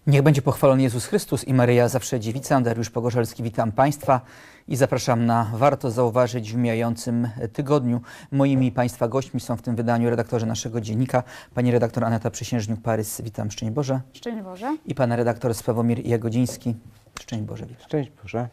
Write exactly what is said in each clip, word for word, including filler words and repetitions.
Niech będzie pochwalony Jezus Chrystus i Maryja zawsze dziewica. Dariusz Pogorzelski, witam Państwa i zapraszam na Warto Zauważyć w mijającym tygodniu. Moimi Państwa gośćmi są w tym wydaniu redaktorzy naszego dziennika, pani redaktor Aneta Przysiężniuk-Parys, witam, szczęść Boże. Szczęść Boże. I pan redaktor Sławomir Jagodziński, szczęść Boże, witam. Szczęść Boże.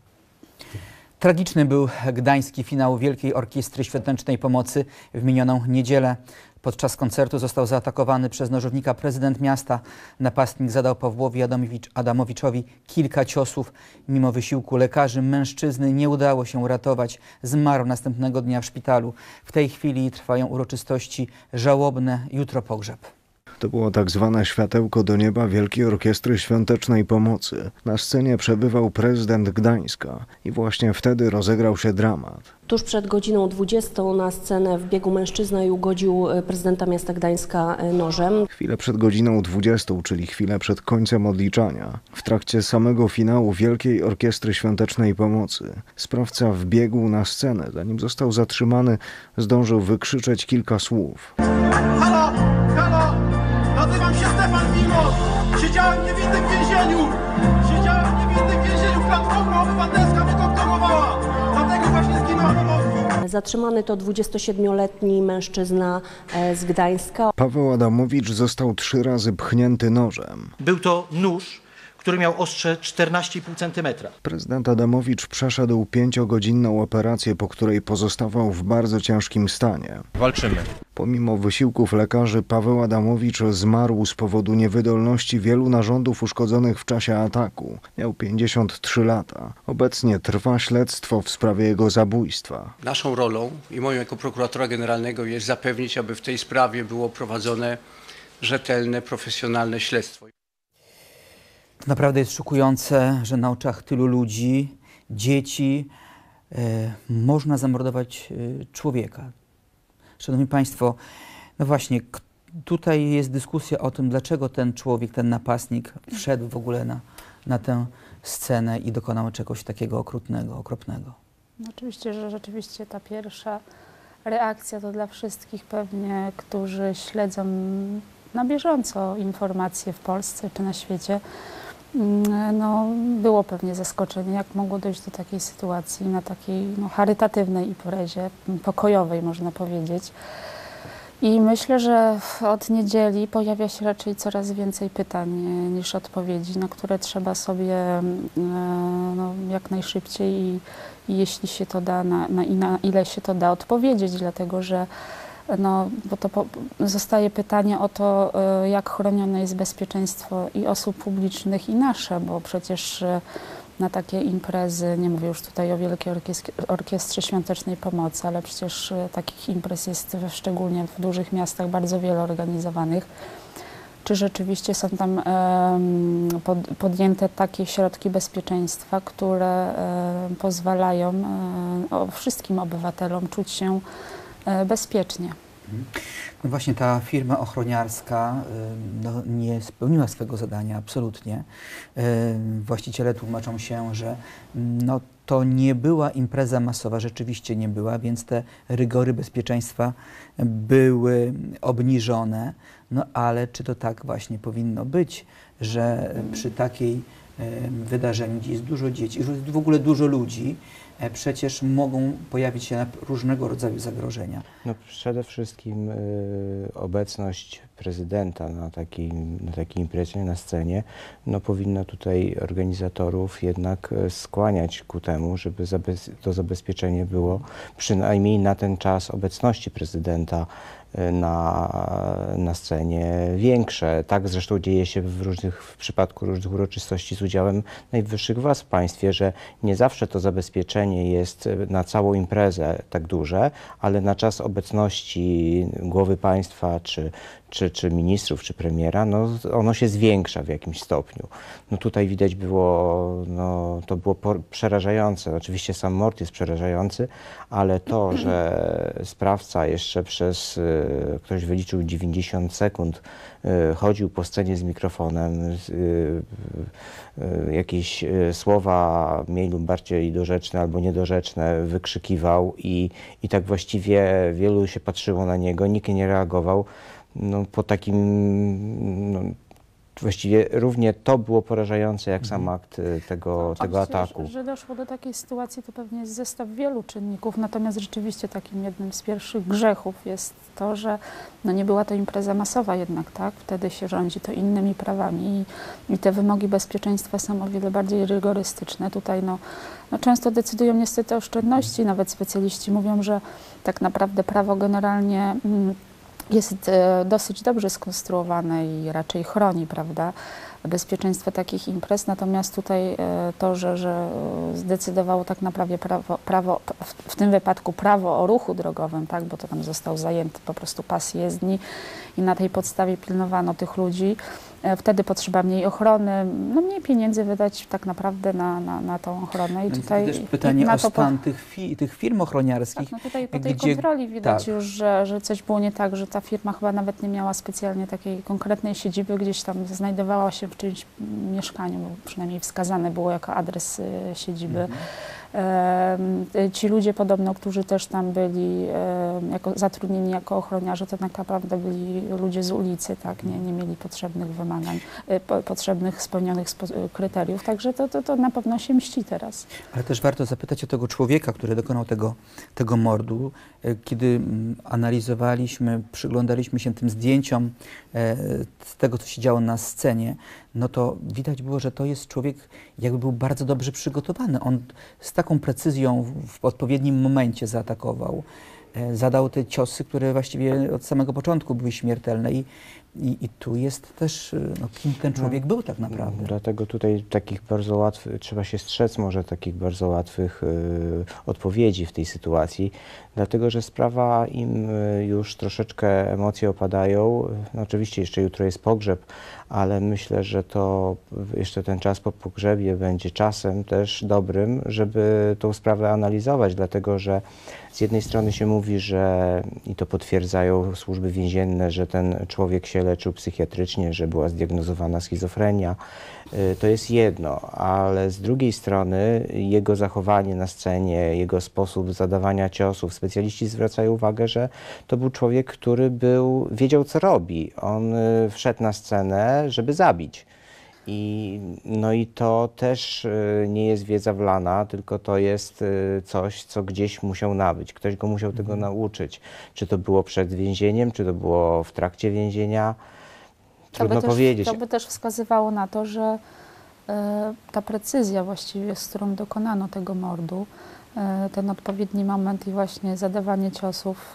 Tragiczny był gdański finał Wielkiej Orkiestry Świątecznej Pomocy w minioną niedzielę. Podczas koncertu został zaatakowany przez nożownika prezydent miasta. Napastnik zadał Pawłowi Adamowicz, Adamowiczowi kilka ciosów. Mimo wysiłku lekarzy mężczyzny nie udało się uratować. Zmarł następnego dnia w szpitalu. W tej chwili trwają uroczystości żałobne, jutro pogrzeb. To było tak zwane światełko do nieba Wielkiej Orkiestry Świątecznej Pomocy. Na scenie przebywał prezydent Gdańska i właśnie wtedy rozegrał się dramat. Tuż przed godziną dwudziestą na scenę wbiegł mężczyzna i ugodził prezydenta miasta Gdańska nożem. Chwilę przed godziną dwudziestą, czyli chwilę przed końcem odliczania, w trakcie samego finału Wielkiej Orkiestry Świątecznej Pomocy, sprawca wbiegł na scenę. Zanim został zatrzymany, zdążył wykrzyczeć kilka słów. Halo! Halo! Nazywam się Stefan Milos! Siedziałem niewinny w więzieniu! Siedziałem niewinny w więzieniu! Platforma Obywatelska mnie torturowała! Dlatego właśnie zginąłem na mostu! Zatrzymany to dwudziestosiedmioletni mężczyzna z Gdańska. Paweł Adamowicz został trzy razy pchnięty nożem. Był to nóż, który miał ostrze czternaście i pół centymetra. Prezydent Adamowicz przeszedł pięciogodzinną operację, po której pozostawał w bardzo ciężkim stanie. Walczymy. Pomimo wysiłków lekarzy Paweł Adamowicz zmarł z powodu niewydolności wielu narządów uszkodzonych w czasie ataku. Miał pięćdziesiąt trzy lata. Obecnie trwa śledztwo w sprawie jego zabójstwa. Naszą rolą i moją jako prokuratora generalnego jest zapewnić, aby w tej sprawie było prowadzone rzetelne, profesjonalne śledztwo. To naprawdę jest szokujące, że na oczach tylu ludzi, dzieci, e, można zamordować e, człowieka. Szanowni Państwo, no właśnie, tutaj jest dyskusja o tym, dlaczego ten człowiek, ten napastnik wszedł w ogóle na, na tę scenę i dokonał czegoś takiego okrutnego, okropnego. No oczywiście, że rzeczywiście ta pierwsza reakcja to dla wszystkich pewnie, którzy śledzą na bieżąco informacje w Polsce czy na świecie, no, było pewnie zaskoczenie, jak mogło dojść do takiej sytuacji na takiej no, charytatywnej imprezie, pokojowej można powiedzieć. I myślę, że od niedzieli pojawia się raczej coraz więcej pytań niż odpowiedzi, na które trzeba sobie no, jak najszybciej i, i jeśli się to da, na, na, na ile się to da odpowiedzieć, dlatego że no, bo to po, zostaje pytanie o to, jak chronione jest bezpieczeństwo i osób publicznych i nasze, bo przecież na takie imprezy, nie mówię już tutaj o Wielkiej Orkiestrze Świątecznej Pomocy, ale przecież takich imprez jest szczególnie w dużych miastach bardzo wiele organizowanych. Czy rzeczywiście są tam um, pod, podjęte takie środki bezpieczeństwa, które um, pozwalają um, wszystkim obywatelom czuć się bezpiecznie. No właśnie ta firma ochroniarska no, nie spełniła swego zadania absolutnie. Właściciele tłumaczą się, że no, to nie była impreza masowa, rzeczywiście nie była, więc te rygory bezpieczeństwa były obniżone. No ale czy to tak właśnie powinno być, że przy takiej wydarzeniu, gdzie jest dużo dzieci, jest w ogóle dużo ludzi, przecież mogą pojawić się różnego rodzaju zagrożenia. No przede wszystkim y, obecność prezydenta na takiej, na takiej imprezie, na scenie, no powinna tutaj organizatorów jednak skłaniać ku temu, żeby zabez, to zabezpieczenie było przynajmniej na ten czas obecności prezydenta na, na scenie większe. Tak zresztą dzieje się w, różnych, w przypadku różnych uroczystości z udziałem najwyższych władz w państwie, że nie zawsze to zabezpieczenie jest na całą imprezę tak duże, ale na czas obecności głowy państwa, czy, czy, czy ministrów, czy premiera, no ono się zwiększa w jakimś stopniu. No tutaj widać było, no to było przerażające. Oczywiście sam mord jest przerażający, ale to, że sprawca jeszcze przez, ktoś wyliczył dziewięćdziesiąt sekund, chodził po scenie z mikrofonem, jakieś słowa mniej lub bardziej dorzeczne albo niedorzeczne wykrzykiwał i, i tak właściwie wielu się patrzyło na niego, nikt nie reagował. No, po takim no, właściwie równie to było porażające jak sam akt y, tego, tego ataku. Że, że doszło do takiej sytuacji, to pewnie jest zestaw wielu czynników, natomiast rzeczywiście takim jednym z pierwszych grzechów jest to, że no nie była to impreza masowa jednak, tak? Wtedy się rządzi to innymi prawami i, i te wymogi bezpieczeństwa są o wiele bardziej rygorystyczne. Tutaj no, no często decydują niestety oszczędności, nawet specjaliści mówią, że tak naprawdę prawo generalnie mm, jest e, dosyć dobrze skonstruowane i raczej chroni, prawda, bezpieczeństwo takich imprez, natomiast tutaj e, to, że, że zdecydowało tak naprawdę prawo, prawo w, w tym wypadku prawo o ruchu drogowym, tak, bo to tam został zajęty po prostu pas jezdni i na tej podstawie pilnowano tych ludzi. E, wtedy potrzeba mniej ochrony, no mniej pieniędzy wydać tak naprawdę na, na, na tą ochronę. I Więc tutaj też pytanie i na o to stan tych, fi, tych firm ochroniarskich. Tak, no tutaj po tej gdzie, kontroli widać tak. już, że, że coś było nie tak, że ta firma chyba nawet nie miała specjalnie takiej konkretnej siedziby, gdzieś tam znajdowała się w czymś mieszkaniu, bo przynajmniej wskazane było jako adres y, siedziby. Mhm. E, ci ludzie podobno, którzy też tam byli e, jako, zatrudnieni jako ochroniarze, to tak naprawdę byli ludzie z ulicy, tak, nie, nie mieli potrzebnych wymagań, e, po, potrzebnych spełnionych spo, kryteriów, także to, to, to na pewno się mści teraz. Ale też warto zapytać o tego człowieka, który dokonał tego, tego mordu. Kiedy analizowaliśmy, przyglądaliśmy się tym zdjęciom z tego, co się działo na scenie, no to widać było, że to jest człowiek, jakby był bardzo dobrze przygotowany. On z taką precyzją w odpowiednim momencie zaatakował. Zadał te ciosy, które właściwie od samego początku były śmiertelne i, i, i tu jest też, no, kim ten człowiek był tak naprawdę. Dlatego tutaj takich bardzo łatwych, trzeba się strzec może takich bardzo łatwych y, odpowiedzi w tej sytuacji, dlatego że sprawa im y, już troszeczkę emocje opadają. No, oczywiście jeszcze jutro jest pogrzeb, ale myślę, że to jeszcze ten czas po pogrzebie będzie czasem też dobrym, żeby tą sprawę analizować, dlatego że z jednej strony się mówi, że i to potwierdzają służby więzienne, że ten człowiek się leczył psychiatrycznie, że była zdiagnozowana schizofrenia. To jest jedno, ale z drugiej strony jego zachowanie na scenie, jego sposób zadawania ciosów, specjaliści zwracają uwagę, że to był człowiek, który był, wiedział co robi. On wszedł na scenę, żeby zabić. I, no i to też nie jest wiedza wlana, tylko to jest coś, co gdzieś musiał nabyć. Ktoś go musiał tego nauczyć. Czy to było przed więzieniem, czy to było w trakcie więzienia. Trudno to by powiedzieć. Też, to by też wskazywało na to, że e, ta precyzja właściwie, z którą dokonano tego mordu, e, ten odpowiedni moment i właśnie zadawanie ciosów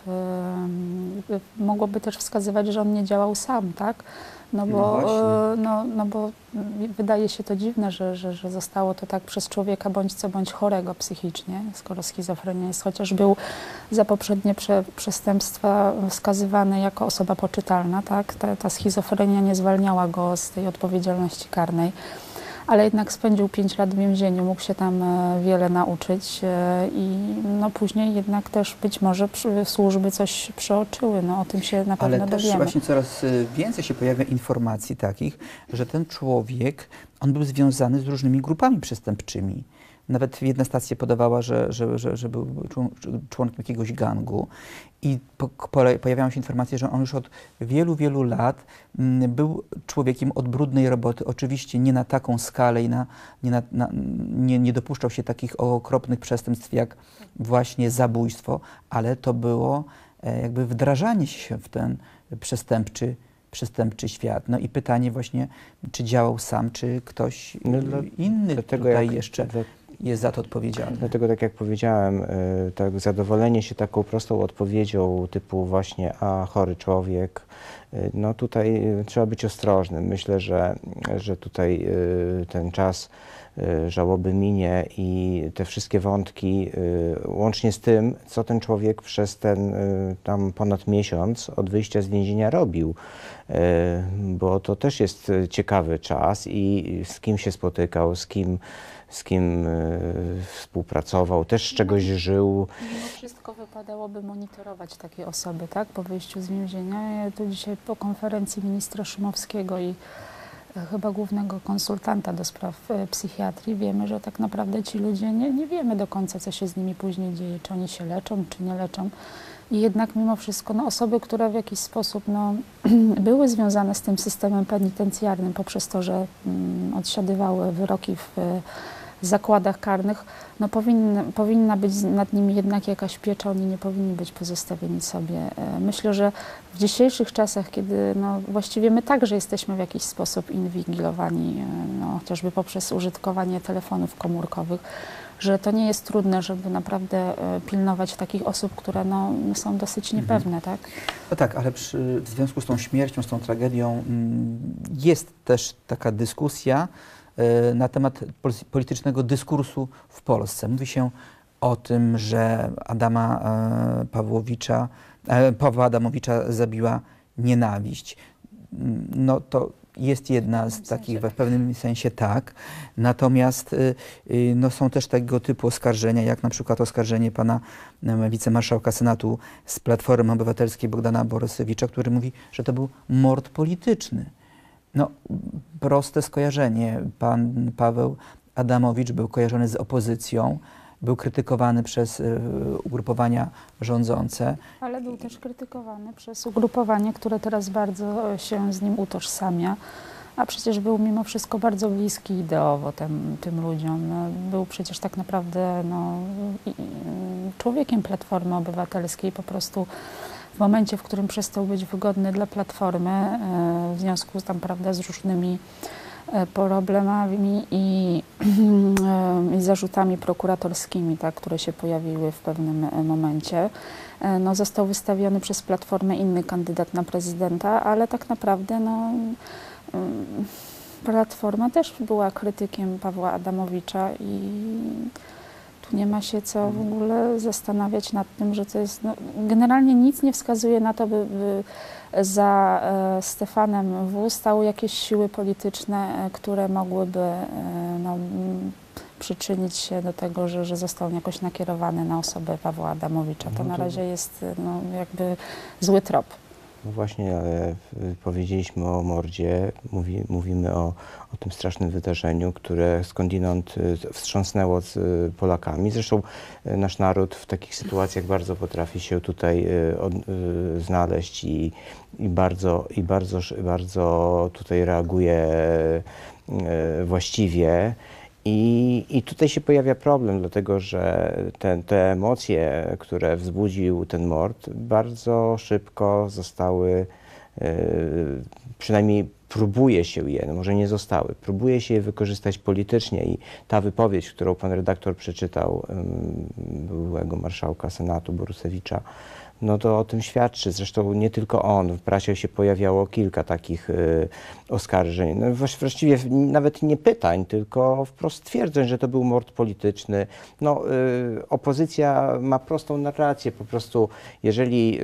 e, mogłoby też wskazywać, że on nie działał sam, tak? No bo, No e, no, no bo wydaje się to dziwne, że, że, że zostało to tak przez człowieka bądź co bądź chorego psychicznie, skoro schizofrenia jest, chociaż był za poprzednie prze, przestępstwa wskazywany jako osoba poczytalna, tak? Ta, ta schizofrenia nie zwalniała go z tej odpowiedzialności karnej, ale jednak spędził pięć lat w więzieniu, mógł się tam wiele nauczyć i no później jednak też być może przy, służby coś przeoczyły, no o tym się na pewno Ale też dowiemy. właśnie coraz więcej się pojawia informacji takich, że ten człowiek, on był związany z różnymi grupami przestępczymi. Nawet jedna stacja podawała, że, że, że, że był członkiem jakiegoś gangu i po, po, pojawiają się informacje, że on już od wielu, wielu lat m, był człowiekiem od brudnej roboty. Oczywiście nie na taką skalę i na, nie, na, na, nie, nie dopuszczał się takich okropnych przestępstw jak właśnie zabójstwo, ale to było e, jakby wdrażanie się w ten przestępczy przestępczy świat. No i pytanie właśnie, czy działał sam, czy ktoś No dla- inny dlatego tutaj jak- jeszcze dla- jest za to odpowiedzialny. Dlatego, tak jak powiedziałem, y, tak zadowolenie się taką prostą odpowiedzią typu właśnie, a chory człowiek, y, no tutaj y, trzeba być ostrożnym. Myślę, że, że tutaj y, ten czas y, żałoby minie i te wszystkie wątki, y, łącznie z tym, co ten człowiek przez ten y, tam ponad miesiąc od wyjścia z więzienia robił, y, bo to też jest y, ciekawy czas i z kim się spotykał, z kim z kim y, współpracował, też z czegoś żył. Mimo wszystko wypadałoby monitorować takie osoby, tak, po wyjściu z więzienia. Ja tu dzisiaj po konferencji ministra Szumowskiego i chyba głównego konsultanta do spraw psychiatrii, wiemy, że tak naprawdę ci ludzie nie, nie wiemy do końca, co się z nimi później dzieje, czy oni się leczą, czy nie leczą. I jednak mimo wszystko no, osoby, które w jakiś sposób no, były związane z tym systemem penitencjarnym poprzez to, że mm, odsiadywały wyroki w zakładach karnych, no powinny, powinna być nad nimi jednak jakaś piecza, oni nie powinni być pozostawieni sobie. Myślę, że w dzisiejszych czasach, kiedy no właściwie my także jesteśmy w jakiś sposób inwigilowani, no chociażby poprzez użytkowanie telefonów komórkowych, że to nie jest trudne, żeby naprawdę pilnować takich osób, które no, są dosyć niepewne, tak? No tak, ale przy, w związku z tą śmiercią, z tą tragedią jest też taka dyskusja na temat politycznego dyskursu w Polsce. Mówi się o tym, że Adama Pawłowicza, Pawła Adamowicza zabiła nienawiść. No to jest jedna z takich, w pewnym sensie tak. Natomiast no, są też tego typu oskarżenia, jak na przykład oskarżenie pana wicemarszałka Senatu z Platformy Obywatelskiej Bogdana Borysewicza, który mówi, że to był mord polityczny. No, proste skojarzenie. Pan Paweł Adamowicz był kojarzony z opozycją, był krytykowany przez y, ugrupowania rządzące. Ale był też krytykowany przez ugrupowanie, które teraz bardzo się z nim utożsamia, a przecież był mimo wszystko bardzo bliski ideowo tym, tym ludziom. No, był przecież tak naprawdę no, i, i, człowiekiem Platformy Obywatelskiej, po prostu w momencie, w którym przestał być wygodny dla Platformy, w związku z, tam, prawda, z różnymi problemami i, i zarzutami prokuratorskimi, tak, które się pojawiły w pewnym momencie, no, został wystawiony przez Platformę inny kandydat na prezydenta, ale tak naprawdę no, Platforma też była krytykiem Pawła Adamowicza i tu nie ma się co w ogóle zastanawiać nad tym, że to jest, no, generalnie nic nie wskazuje na to, by, by za e, Stefanem W. stały jakieś siły polityczne, e, które mogłyby e, no, przyczynić się do tego, że, że został jakoś nakierowany na osobę Pawła Adamowicza. To na razie jest no, jakby zły trop. No właśnie, ale powiedzieliśmy o mordzie, mówi, mówimy o, o tym strasznym wydarzeniu, które skądinąd wstrząsnęło z Polakami. Zresztą nasz naród w takich sytuacjach bardzo potrafi się tutaj od, znaleźć i, i, bardzo, i bardzo, bardzo tutaj reaguje właściwie. I, I tutaj się pojawia problem, dlatego że te, te emocje, które wzbudził ten mord, bardzo szybko zostały, yy, przynajmniej próbuje się je, no może nie zostały, próbuje się je wykorzystać politycznie i ta wypowiedź, którą pan redaktor przeczytał, yy, byłego marszałka Senatu Borusewicza, no to o tym świadczy. Zresztą nie tylko on, w prasie się pojawiało kilka takich y, oskarżeń. No, właściwie nawet nie pytań, tylko wprost twierdzeń, że to był mord polityczny. No, y, opozycja ma prostą narrację. Po prostu jeżeli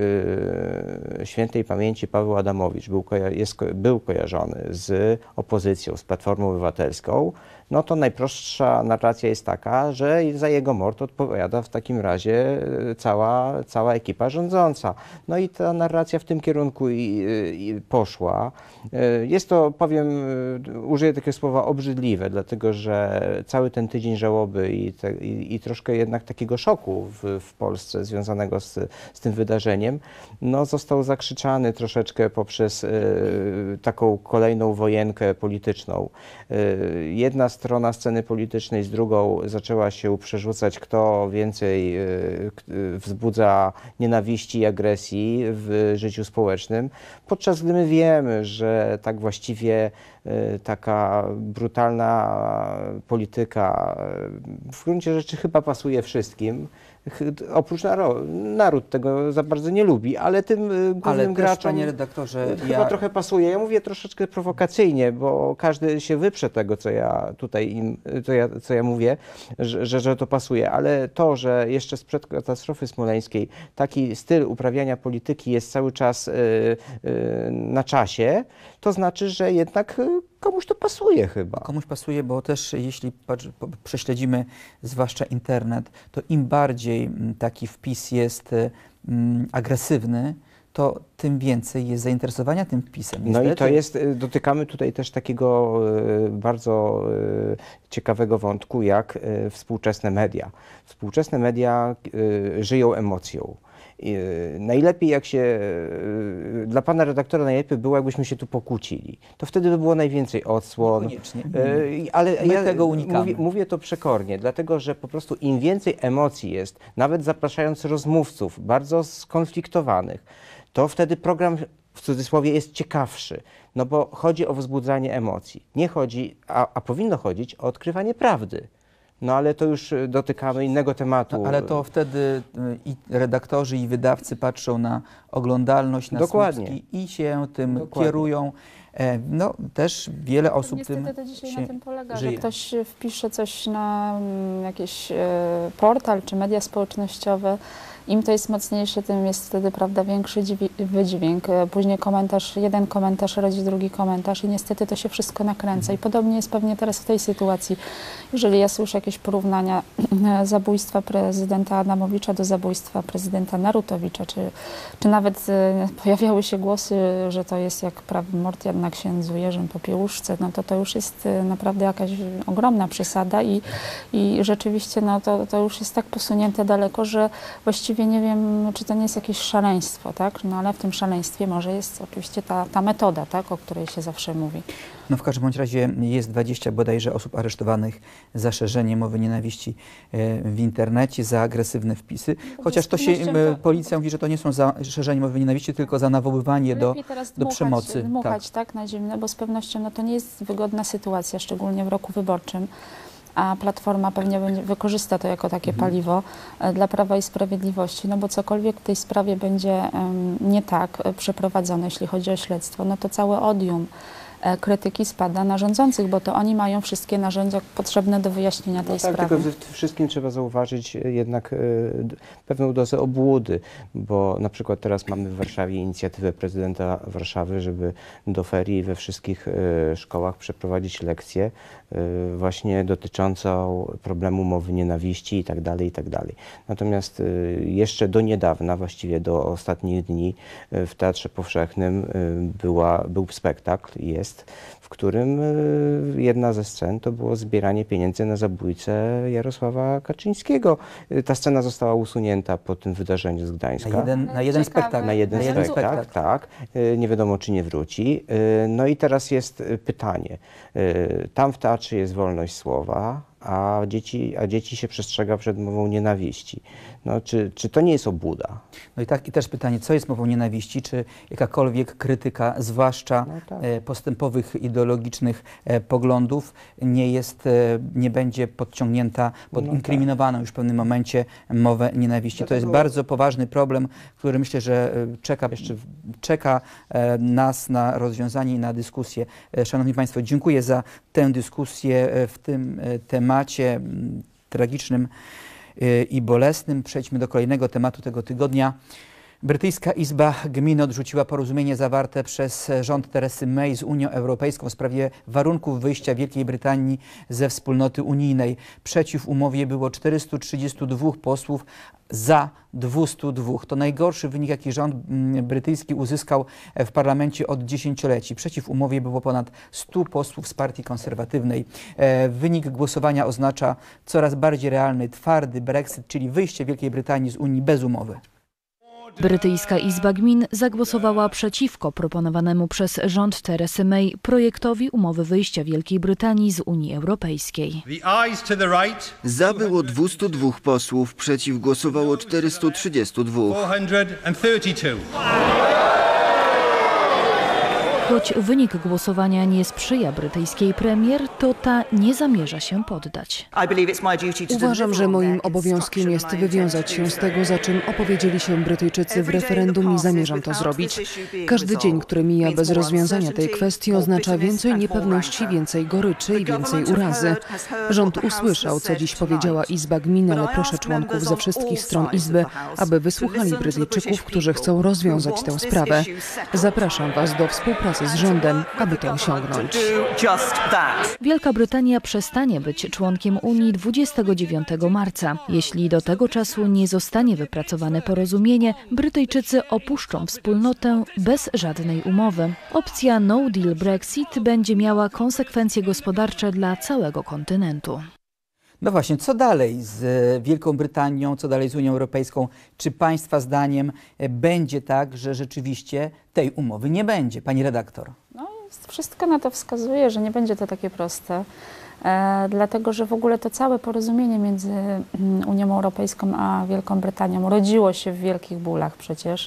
y, świętej pamięci Paweł Adamowicz był, koja jest, był kojarzony z opozycją, z Platformą Obywatelską, no to najprostsza narracja jest taka, że za jego mord odpowiada w takim razie cała, cała ekipa rządząca. No i ta narracja w tym kierunku i, i poszła. Jest to, powiem, użyję takiego słowa, obrzydliwe, dlatego że cały ten tydzień żałoby i, te, i, i troszkę jednak takiego szoku w, w Polsce związanego z, z tym wydarzeniem, no został zakrzyczany troszeczkę poprzez y, taką kolejną wojenkę polityczną. Y, jedna strona sceny politycznej z drugą zaczęła się przerzucać, kto więcej y, wzbudza nienawiści i agresji w życiu społecznym, podczas gdy my wiemy, że tak właściwie y, taka brutalna polityka y, w gruncie rzeczy chyba pasuje wszystkim. Oprócz naród, naród tego za bardzo nie lubi, ale tym głównym ale też, graczom panie redaktorze, chyba ja... trochę pasuje. Ja mówię troszeczkę prowokacyjnie, bo każdy się wyprze tego, co ja tutaj im, co ja, co ja mówię, że, że, że to pasuje, ale to, że jeszcze sprzed katastrofy smoleńskiej taki styl uprawiania polityki jest cały czas y, y, na czasie, to znaczy, że jednak komuś to pasuje chyba. Komuś pasuje, bo też jeśli patrz, prześledzimy zwłaszcza internet, to im bardziej taki wpis jest um, agresywny, to tym więcej jest zainteresowania tym wpisem. No Niestety. i to jest, dotykamy tutaj też takiego y, bardzo y, ciekawego wątku, jak y, współczesne media. Współczesne media y, żyją emocją. Y, najlepiej jak się, y, dla pana redaktora najlepiej było, jakbyśmy się tu pokłócili. To wtedy by było najwięcej odsłon. Niekoniecznie. Y, ale My ja tego unikamy. Mówię, mówię to przekornie, dlatego że po prostu im więcej emocji jest, nawet zapraszając rozmówców bardzo skonfliktowanych, to wtedy program w cudzysłowie jest ciekawszy, no bo chodzi o wzbudzanie emocji. Nie chodzi, a, a powinno chodzić o odkrywanie prawdy. No ale to już dotykamy innego tematu. No, ale to wtedy y, i redaktorzy, i wydawcy patrzą na oglądalność, na Dokładnie. słupki i się tym Dokładnie. kierują. E, no też wiele osób Niestety tym to dzisiaj się na tym polega, żyje. że ktoś wpisze coś na mm, jakiś e, portal czy media społecznościowe. Im to jest mocniejsze, tym jest wtedy, prawda, większy dźwi- wydźwięk. E, Później komentarz, jeden komentarz rodzi drugi komentarz i niestety to się wszystko nakręca. I podobnie jest pewnie teraz w tej sytuacji. Jeżeli ja słyszę jakieś porównania zabójstwa prezydenta Adamowicza do zabójstwa prezydenta Narutowicza, czy, czy nawet e, pojawiały się głosy, że to jest jak prawy mord na księdzu Jerzym Popiełuszce, no to to już jest e, naprawdę jakaś ogromna przesada i, i rzeczywiście no to, to już jest tak posunięte daleko, że właściwie nie wiem, czy to nie jest jakieś szaleństwo, tak? No ale w tym szaleństwie może jest oczywiście ta, ta metoda, tak? O której się zawsze mówi. No w każdym bądź razie jest dwadzieścia bodajże osób aresztowanych za szerzenie mowy nienawiści e, w internecie, za agresywne wpisy. Chociaż to się z pewnością e, to- policja mówi, że to nie są za szerzenie mowy nienawiści, tylko za nawoływanie do, Lepiej teraz do dmuchać, przemocy. dmuchać tak. na zimne, bo z pewnością no, to nie jest wygodna sytuacja, szczególnie w roku wyborczym. A Platforma pewnie będzie, wykorzysta to jako takie Mhm. paliwo e, dla Prawa i Sprawiedliwości, no bo cokolwiek w tej sprawie będzie em, nie tak e, przeprowadzone, jeśli chodzi o śledztwo, no to całe odium e, krytyki spada na rządzących, bo to oni mają wszystkie narzędzia potrzebne do wyjaśnienia tej No tak, sprawy. tylko w tym wszystkim trzeba zauważyć jednak e, d- pewną dozę obłudy, bo na przykład teraz mamy w Warszawie inicjatywę prezydenta Warszawy, żeby do ferii we wszystkich e, szkołach przeprowadzić lekcje e, właśnie dotyczącą problemu mowy nienawiści i tak dalej, i tak dalej. Natomiast e, jeszcze do niedawna, właściwie do ostatnich dni e, w Teatrze Powszechnym e, była, był spektakl, jest, w którym e, jedna ze scen to było zbieranie pieniędzy na zabójcę Jarosława Kaczyńskiego. E, Ta scena została usunięta po tym wydarzeniu z Gdańska. Na jeden, na jeden Ciekawe. spektakl. Na jeden na jeden spektakl, spektakl. tak. E, Nie wiadomo, czy nie wróci. E, No i teraz jest e, pytanie. E, Tam w teatrze jest wolność słowa, a dzieci, a dzieci się przestrzega przed mową nienawiści. No, czy, czy to nie jest obłuda? No i tak i też pytanie, co jest mową nienawiści? Czy jakakolwiek krytyka, zwłaszcza No tak. e, postępowych ideologicznych e, poglądów, nie jest, e, nie będzie podciągnięta pod No tak. inkryminowaną już w pewnym momencie mowę nienawiści. To jest Dlatego- bardzo poważny problem, który myślę, że e, czeka, jeszcze w- czeka e, nas na rozwiązanie i na dyskusję. E, Szanowni Państwo, dziękuję za tę dyskusję e, w tym e, temacie m, tragicznym y, i bolesnym. Przejdźmy do kolejnego tematu tego tygodnia. Brytyjska Izba Gmin odrzuciła porozumienie zawarte przez rząd Teresy May z Unią Europejską w sprawie warunków wyjścia Wielkiej Brytanii ze wspólnoty unijnej. Przeciw umowie było czterystu trzydziestu dwóch posłów, za dwustu dwóch. To najgorszy wynik, jaki rząd mm, brytyjski uzyskał w parlamencie od dziesięcioleci. Przeciw umowie było ponad stu posłów z partii konserwatywnej. E, wynik głosowania oznacza coraz bardziej realny, twardy Brexit, czyli wyjście Wielkiej Brytanii z Unii bez umowy. Brytyjska Izba Gmin zagłosowała przeciwko proponowanemu przez rząd Teresy May projektowi umowy wyjścia Wielkiej Brytanii z Unii Europejskiej. Za było dwustu dwóch posłów, przeciw głosowało czterystu trzydziestu dwóch. Choć wynik głosowania nie sprzyja brytyjskiej premier, to ta nie zamierza się poddać. Uważam, że moim obowiązkiem jest wywiązać się z tego, za czym opowiedzieli się Brytyjczycy w referendum i zamierzam to zrobić. Każdy dzień, który mija bez rozwiązania tej kwestii, oznacza więcej niepewności, więcej goryczy i więcej urazy. Rząd usłyszał, co dziś powiedziała Izba Gmin, ale proszę członków ze wszystkich stron Izby, aby wysłuchali Brytyjczyków, którzy chcą rozwiązać tę sprawę. Zapraszam Was do współpracy współpracy z rządem, aby to osiągnąć. Wielka Brytania przestanie być członkiem Unii dwudziestego dziewiątego marca. Jeśli do tego czasu nie zostanie wypracowane porozumienie, Brytyjczycy opuszczą wspólnotę bez żadnej umowy. Opcja no deal Brexit będzie miała konsekwencje gospodarcze dla całego kontynentu. No właśnie, co dalej z Wielką Brytanią, co dalej z Unią Europejską? Czy Państwa zdaniem będzie tak, że rzeczywiście tej umowy nie będzie? Pani redaktor. No, wszystko na to wskazuje, że nie będzie to takie proste. E, dlatego, że w ogóle to całe porozumienie między Unią Europejską a Wielką Brytanią rodziło się w wielkich bólach przecież.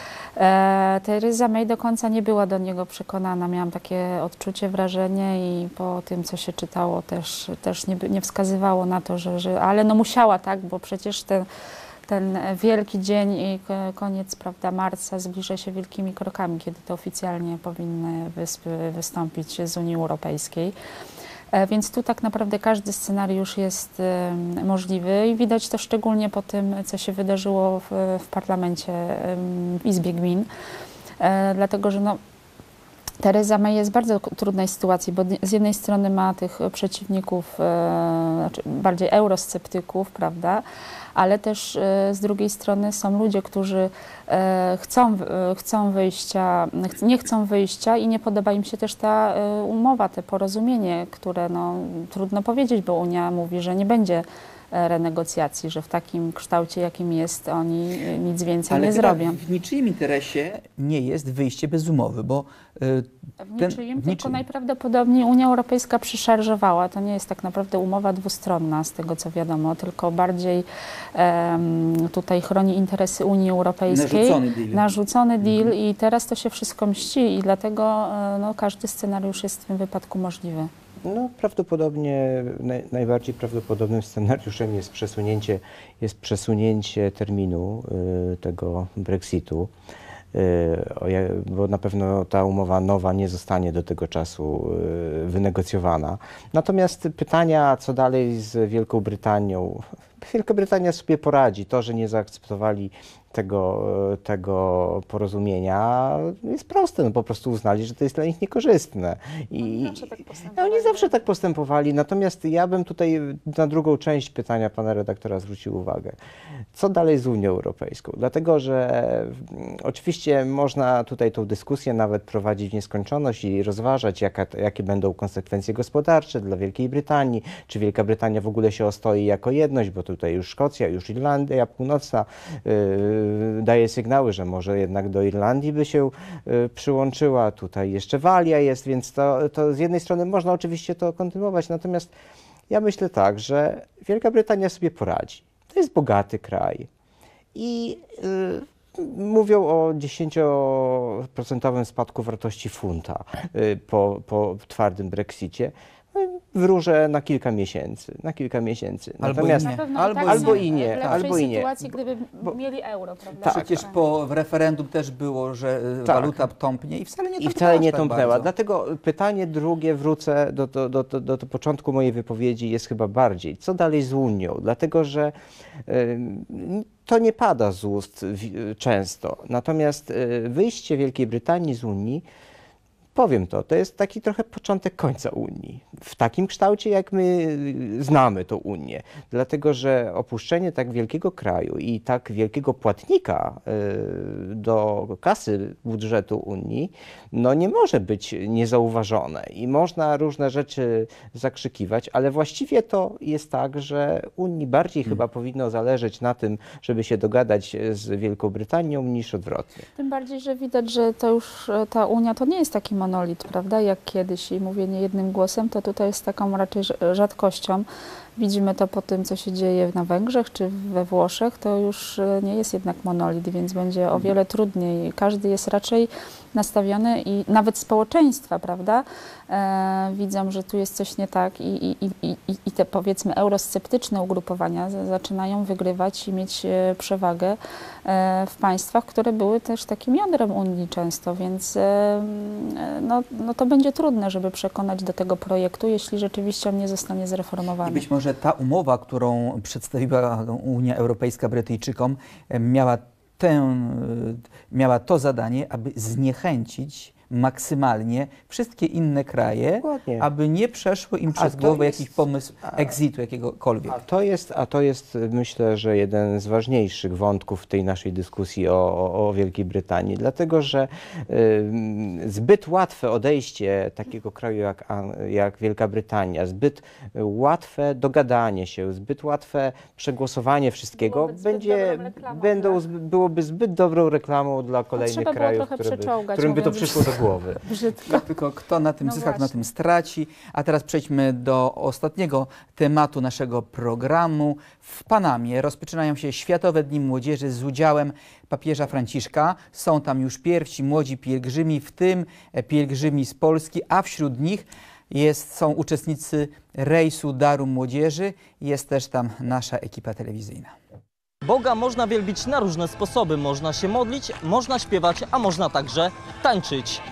E, Theresa May do końca nie była do niego przekonana. Miałam takie odczucie, wrażenie i po tym, co się czytało, też, też nie, nie wskazywało na to, że, że... Ale no musiała, tak, bo przecież ten, ten wielki dzień i koniec, prawda, marca zbliża się wielkimi krokami, kiedy to oficjalnie powinny wyspy wystąpić z Unii Europejskiej. Więc tu tak naprawdę każdy scenariusz jest możliwy i widać to szczególnie po tym, co się wydarzyło w, w parlamencie, w Izbie Gmin. Dlatego, że no, Theresa May jest w bardzo trudnej sytuacji, bo z jednej strony ma tych przeciwników, znaczy bardziej eurosceptyków, prawda, ale też z drugiej strony są ludzie, którzy chcą, chcą wyjścia, nie chcą wyjścia i nie podoba im się też ta umowa, te porozumienie, które no, trudno powiedzieć, bo Unia mówi, że nie będzie renegocjacji, że w takim kształcie, jakim jest, oni nic więcej Ale nie zrobią. w niczyim interesie nie jest wyjście bez umowy, bo y, w ten, niczyim, w tylko niczym. najprawdopodobniej Unia Europejska przyszarżowała. To nie jest tak naprawdę umowa dwustronna, z tego co wiadomo, tylko bardziej um, tutaj chroni interesy Unii Europejskiej. Narzucony deal. Narzucony deal mhm. i teraz to się wszystko mści i dlatego no, każdy scenariusz jest w tym wypadku możliwy. No, prawdopodobnie naj, najbardziej prawdopodobnym scenariuszem jest przesunięcie, jest przesunięcie terminu y, tego Brexitu, y, bo na pewno ta umowa nowa nie zostanie do tego czasu y, wynegocjowana. Natomiast pytania, co dalej z Wielką Brytanią, Wielka Brytania sobie poradzi. To, że nie zaakceptowali tego, tego porozumienia jest proste, no po prostu uznali, że to jest dla nich niekorzystne. I oni zawsze tak postępowali. No, oni zawsze tak postępowali, natomiast ja bym tutaj na drugą część pytania pana redaktora zwrócił uwagę. Co dalej z Unią Europejską? Dlatego, że oczywiście można tutaj tą dyskusję nawet prowadzić w nieskończoność i rozważać, jaka, jakie będą konsekwencje gospodarcze dla Wielkiej Brytanii, czy Wielka Brytania w ogóle się ostoi jako jedność, bo tutaj już Szkocja, już Irlandia Północna yy, daje sygnały, że może jednak do Irlandii by się y, przyłączyła. Tutaj jeszcze Walia jest, więc to, to z jednej strony można oczywiście to kontynuować, natomiast ja myślę tak, że Wielka Brytania sobie poradzi. To jest bogaty kraj i y, mówią o dziesięcioprocentowym spadku wartości funta y, po, po twardym Brexicie. Wróżę na kilka miesięcy, na kilka miesięcy. Albo Natomiast i nie. Albo, Albo tak albo są i nie, w lepszej albo i nie. sytuacji, gdyby Bo- mieli euro, prawda? Tak. Przecież po w referendum też było, że y, Tak. waluta tąpnie i wcale nie I tąpnęła wcale nie aż tak tąpnęła. bardzo. Dlatego pytanie drugie, wrócę do, do, do, do, do, do początku mojej wypowiedzi, jest chyba bardziej, co dalej z Unią? Dlatego, że y, to nie pada z ust w, często. Natomiast y, wyjście Wielkiej Brytanii z Unii, powiem to, to jest taki trochę początek końca Unii. W takim kształcie, jak my znamy tą Unię. Dlatego, że opuszczenie tak wielkiego kraju i tak wielkiego płatnika y, do kasy budżetu Unii, no nie może być niezauważone. I można różne rzeczy zakrzykiwać, ale właściwie to jest tak, że Unii bardziej hmm. chyba powinno zależeć na tym, żeby się dogadać z Wielką Brytanią, niż odwrotnie. Tym bardziej, że widać, że to już ta Unia to nie jest taki monolit, prawda, jak kiedyś i mówienie jednym głosem, to tutaj jest taką raczej rzadkością. Widzimy to po tym, co się dzieje na Węgrzech czy we Włoszech, to już nie jest jednak monolit, więc będzie o wiele trudniej. Każdy jest raczej nastawiony i nawet społeczeństwa, prawda, e, widzą, że tu jest coś nie tak i, i, i, i te powiedzmy eurosceptyczne ugrupowania z, zaczynają wygrywać i mieć e, przewagę e, w państwach, które były też takim jądrem Unii często, więc e, no, no to będzie trudne, żeby przekonać do tego projektu, jeśli rzeczywiście on nie zostanie zreformowany. I być może ta umowa, którą przedstawiła Unia Europejska Brytyjczykom, miała, tę, miała to zadanie, aby zniechęcić maksymalnie wszystkie inne kraje, Dokładnie. aby nie przeszło im przez głowę jest, jakiś pomysł exitu jakiegokolwiek. A to, jest, a to jest, myślę, że jeden z ważniejszych wątków w tej naszej dyskusji o, o, o Wielkiej Brytanii, dlatego że y, zbyt łatwe odejście takiego kraju jak, jak Wielka Brytania, zbyt łatwe dogadanie się, zbyt łatwe przegłosowanie wszystkiego będzie, będą, byłoby zbyt dobrą reklamą dla kolejnych krajów, które by, którym by to przyszło do głowy. No, tylko kto na tym no zyska, kto na tym straci. A teraz przejdźmy do ostatniego tematu naszego programu. W Panamie rozpoczynają się Światowe Dni Młodzieży z udziałem papieża Franciszka. Są tam już pierwsi młodzi pielgrzymi, w tym pielgrzymi z Polski, a wśród nich jest, są uczestnicy rejsu Daru Młodzieży. Jest też tam nasza ekipa telewizyjna. Boga można wielbić na różne sposoby. Można się modlić, można śpiewać, a można także tańczyć.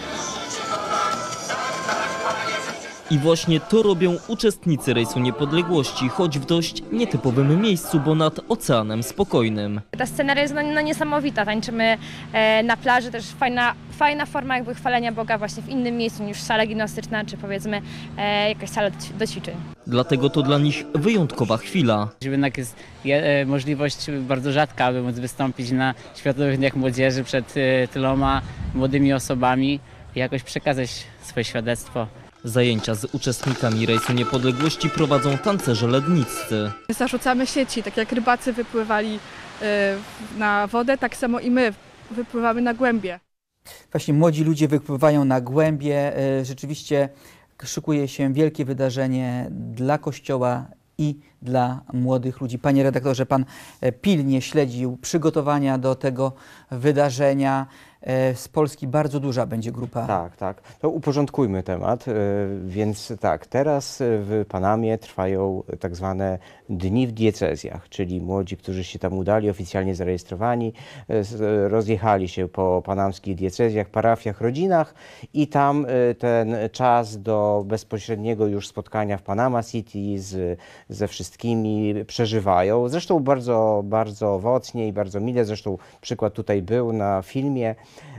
I właśnie to robią uczestnicy Rejsu Niepodległości, choć w dość nietypowym miejscu, bo nad Oceanem Spokojnym. Ta sceneria jest no, no niesamowita. Tańczymy e, na plaży, też fajna, fajna forma jakby chwalenia Boga właśnie w innym miejscu niż sala gimnastyczna, czy powiedzmy e, jakaś sala do, do ćwiczeń. Dlatego to dla nich wyjątkowa chwila. Jednak jest je, możliwość bardzo rzadka, aby móc wystąpić na Światowych Dniach Młodzieży przed e, tyloma młodymi osobami i jakoś przekazać swoje świadectwo. Zajęcia z uczestnikami Rejsu Niepodległości prowadzą tancerze ledniccy. Zarzucamy sieci, tak jak rybacy wypływali na wodę, tak samo i my wypływamy na głębie. Właśnie młodzi ludzie wypływają na głębie. Rzeczywiście szykuje się wielkie wydarzenie dla Kościoła i dla młodych ludzi. Panie redaktorze, pan pilnie śledził przygotowania do tego wydarzenia. Z Polski bardzo duża będzie grupa. Tak, tak. To uporządkujmy temat. Więc tak, teraz w Panamie trwają tak zwane dni w diecezjach, czyli młodzi, którzy się tam udali, oficjalnie zarejestrowani, rozjechali się po panamskich diecezjach, parafiach, rodzinach i tam ten czas do bezpośredniego już spotkania w Panama City z, ze wszystkimi przeżywają. Zresztą bardzo, bardzo owocnie i bardzo mile. Zresztą przykład tutaj był na filmie.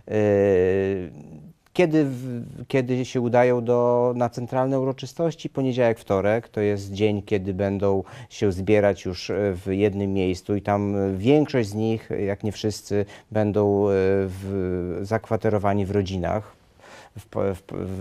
Kiedy, kiedy się udają do, na centralne uroczystości, poniedziałek, wtorek, to jest dzień, kiedy będą się zbierać już w jednym miejscu i tam większość z nich, jak nie wszyscy, będą w, zakwaterowani w rodzinach. W, w,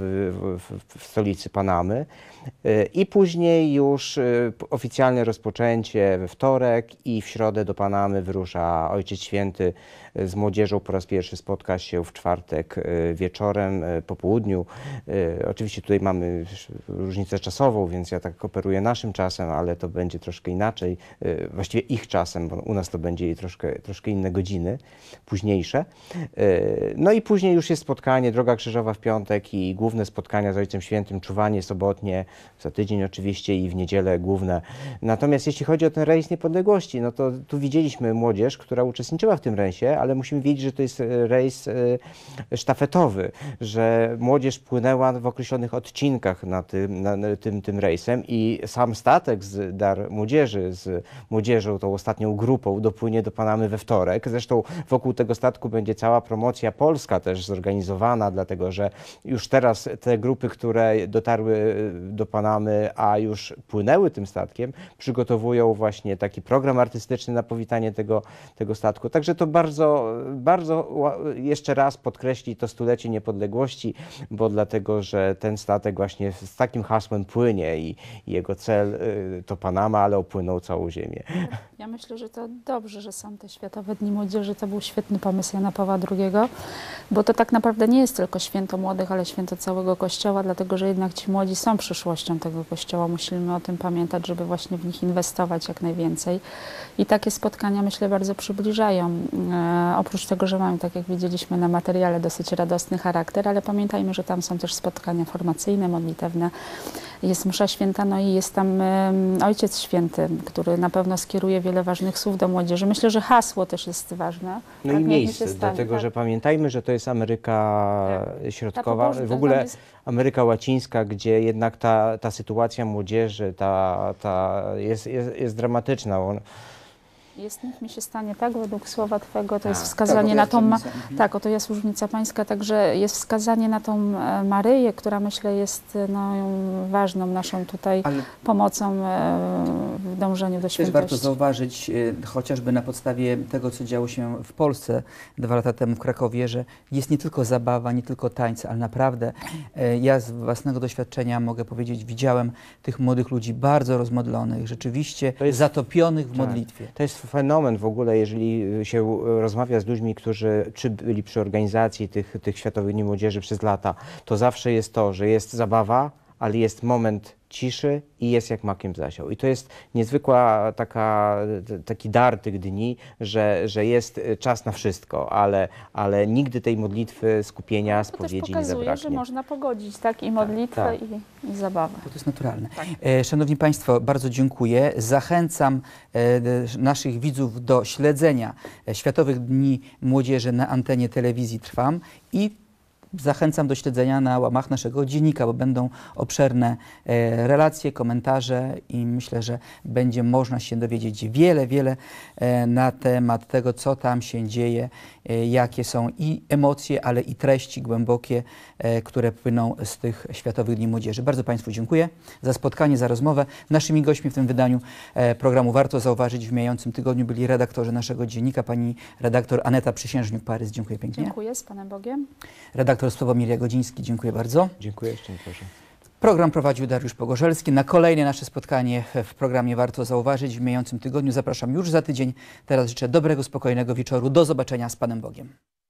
w, w stolicy Panamy i później już oficjalne rozpoczęcie we wtorek i w środę do Panamy wyrusza Ojciec Święty z młodzieżą. Po raz pierwszy spotka się w czwartek wieczorem, po południu. Oczywiście tutaj mamy różnicę czasową, więc ja tak operuję naszym czasem, ale to będzie troszkę inaczej, właściwie ich czasem, bo u nas to będzie troszkę, troszkę inne godziny, późniejsze. No i później już jest spotkanie, Droga Krzyżowa w piątek i główne spotkania z Ojcem Świętym, czuwanie sobotnie, za tydzień oczywiście i w niedzielę główne. Natomiast jeśli chodzi o ten rejs niepodległości, no to tu widzieliśmy młodzież, która uczestniczyła w tym rejsie, ale musimy wiedzieć, że to jest rejs sztafetowy, że młodzież płynęła w określonych odcinkach na tym, na, na tym, tym rejsem i sam statek z Dar Młodzieży, z młodzieżą, tą ostatnią grupą, dopłynie do Panamy we wtorek. Zresztą wokół tego statku będzie cała promocja polska też zorganizowana, dlatego że już teraz te grupy, które dotarły do Panamy, a już płynęły tym statkiem, przygotowują właśnie taki program artystyczny na powitanie tego, tego statku. Także to bardzo, bardzo jeszcze raz podkreśli to stulecie niepodległości, bo dlatego, że ten statek właśnie z takim hasłem płynie i, i jego cel to Panama, ale opłynął całą ziemię. Ja myślę, że to dobrze, że są te Światowe Dni Młodzieży. To był świetny pomysł Jana Pawła drugiego, bo to tak naprawdę nie jest tylko święto młodych, ale święto całego Kościoła, dlatego że jednak ci młodzi są przyszłością tego Kościoła. Musimy o tym pamiętać, żeby właśnie w nich inwestować jak najwięcej. I takie spotkania, myślę, bardzo przybliżają. E, oprócz tego, że mają, tak jak widzieliśmy na materiale, dosyć radosny charakter, ale pamiętajmy, że tam są też spotkania formacyjne, modlitewne. Jest msza święta, no i jest tam e, Ojciec Święty, który na pewno skieruje wiele ważnych słów do młodzieży. Myślę, że hasło też jest ważne. No tak, i miejsce, stanie, dlatego, tak. że pamiętajmy, że to jest Ameryka tak. Środkowa, Ta w ogóle jest... Ameryka Łacińska, gdzie jednak ta, ta sytuacja młodzieży ta, ta jest, jest, jest dramatyczna. On, Jest, niech mi się stanie tak, według słowa Twego, to tak, jest wskazanie tak, na tą, ma- mhm. tak, oto jest różnica pańska, także jest wskazanie na tą e, Maryję, która myślę jest no, ważną naszą tutaj Ale pomocą e, w dążeniu do też świętości. warto zauważyć, e, chociażby na podstawie tego, co działo się w Polsce dwa lata temu w Krakowie, że jest nie tylko zabawa, nie tylko tańce, ale naprawdę e, ja z własnego doświadczenia mogę powiedzieć, widziałem tych młodych ludzi bardzo rozmodlonych, rzeczywiście To jest- zatopionych w Tak. modlitwie. To jest fenomen w ogóle, jeżeli się rozmawia z ludźmi, którzy czy byli przy organizacji tych, tych Światowych Dni Młodzieży przez lata, to zawsze jest to, że jest zabawa, ale jest moment ciszy i jest jak makiem zasiał. I to jest niezwykła taka, taki dar tych dni, że, że jest czas na wszystko, ale, ale nigdy tej modlitwy, skupienia, To też spowiedzi nie pokazuje, że zabraknie. można pogodzić tak, i modlitwę, tak. i, i zabawę. Bo to jest naturalne. Tak. E, Szanowni Państwo, bardzo dziękuję. Zachęcam e, d- naszych widzów do śledzenia e, Światowych Dni Młodzieży na antenie telewizji Trwam i zachęcam do śledzenia na łamach naszego dziennika, bo będą obszerne e, relacje, komentarze i myślę, że będzie można się dowiedzieć wiele, wiele e, na temat tego, co tam się dzieje, e, jakie są i emocje, ale i treści głębokie, e, które płyną z tych Światowych Dni Młodzieży. Bardzo Państwu dziękuję za spotkanie, za rozmowę. Naszymi gośćmi w tym wydaniu e, programu Warto Zauważyć w mijającym tygodniu byli redaktorzy naszego dziennika, pani redaktor Aneta Przysiężniuk-Parys. Dziękuję pięknie. Dziękuję, z Panem Bogiem. Redaktor Sławomir Jagodziński, dziękuję bardzo. Dziękuję, szczęść Boże. Program prowadził Dariusz Pogorzelski. Na kolejne nasze spotkanie w programie Warto Zauważyć w mijającym tygodniu zapraszam już za tydzień. Teraz życzę dobrego, spokojnego wieczoru. Do zobaczenia, z Panem Bogiem.